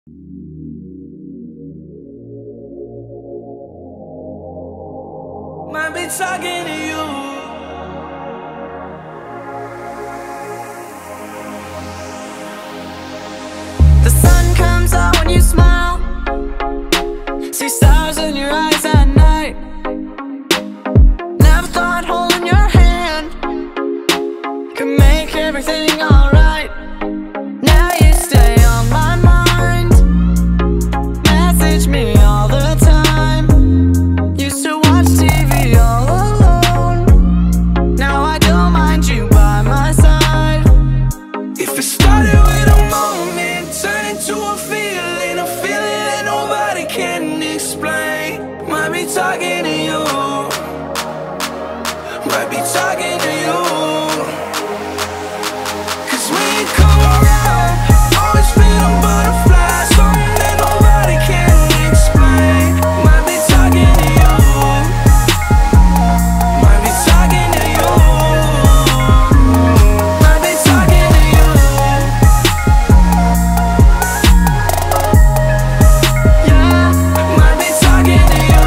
Might be talking to you. The sun comes out when you smile. See stars in your eyes at night. Never thought holding your hand could make everything alright. Now you stay on my mind. Message me all the time. Used to watch TV all alone. Now I don't mind you by my side. If it started with a moment, turn into a feeling that nobody can explain. Might be talking to you. Might be talking to you. 'Cause when you come around, always feeling butterflies, something that nobody can explain. Might be talking to you. Might be talking to you. Might be talking to you. Yeah, Might be talking to you.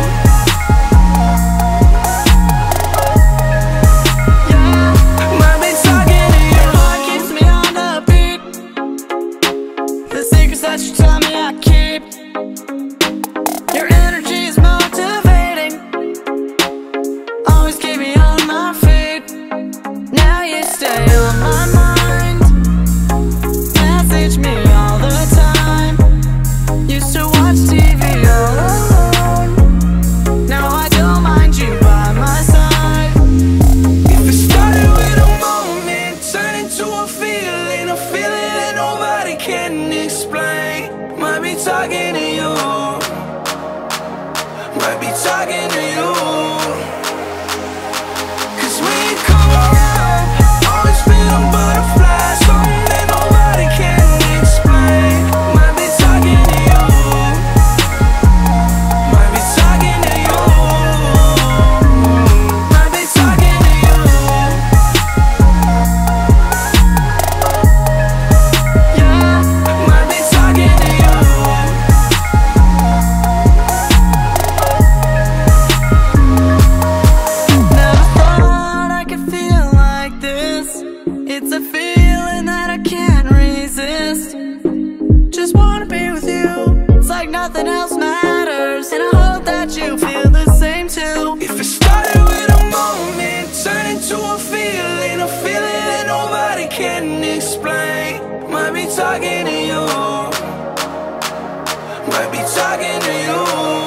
yeah. Might be talking to you. Your heart keeps me on the beat. The secrets that you tell me I keep. Your energy is motivating. Always keep me on my feet. Now you stay on my mind. Message me all the time. Used to watch TV all alone. Now I don't mind you by my side. If it started with a moment, turn into a feeling that nobody can explain. Might be talking to you. Might be talking to you. 'Cause when you come around, always feeling butterflies, something that nobody can explain. Might be talking to you. Might be talking to you. Might be talking to you. Yeah, Might be talking to you. never thought I could feel like this. It's a feeling that I can't resist. Just wanna be with you. It's like nothing else matters. And I hope that you feel the same too. If it started with a moment, turn into a feeling that nobody can explain. Might be talking to you. Might be talking to you.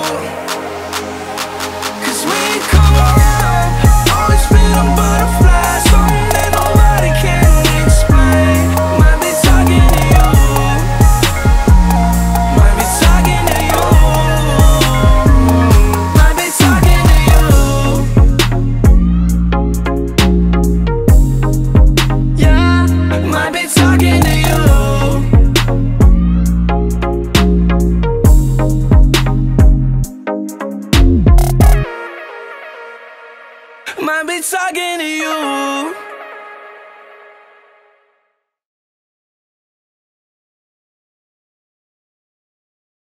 'Cause when you come around, always feeling butterflies, something that nobody can explain. Might be talking to you. Might be talking to you. Might be talking to you. Yeah, Might be talking to you. Might be talking to you.